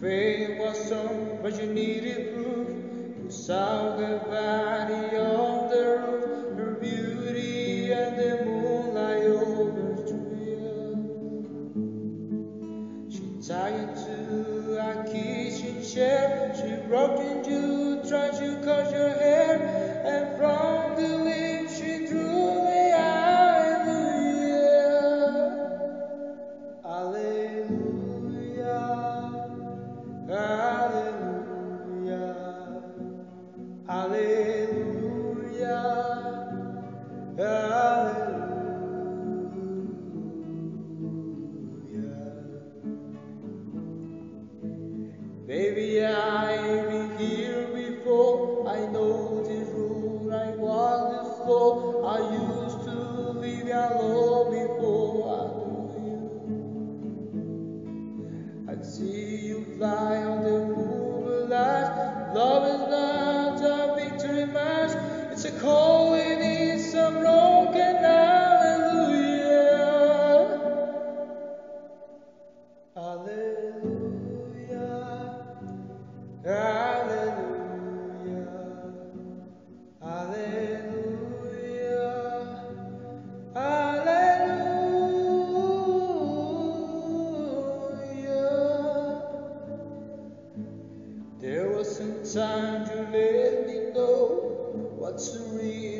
faith was strong, but you needed proof. You saw the valley on the roof, her beauty and the moonlight overthrew you. She tied you to a kitchen chair, she rocked you, tried to cut your hair, and from the lips she drew me. Hallelujah, hallelujah, hallelujah, hallelujah. Baby, I've been here before. I know this road, I walk this floor. I used to live alone before I knew you. I see you fly on the moonlight. Love is not a victory match. It's a calling, it's a broken hallelujah. Hallelujah. Hallelujah, hallelujah, hallelujah. There was some time to let me know what's the real